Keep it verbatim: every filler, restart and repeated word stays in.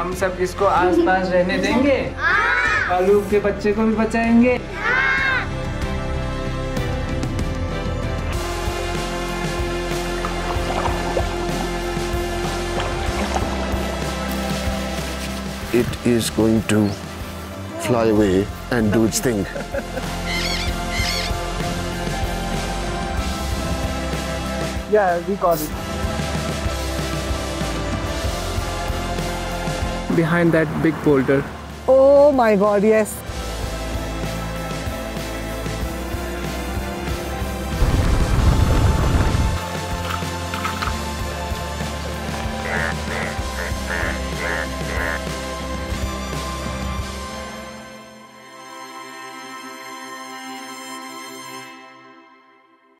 हम सब इसको आसपास रहने देंगे? भालू के बच्चे को भी बचाएंगे? It is going to fly away and do its thing. Yeah, we got it. Behind that big boulder. Oh my God, yes.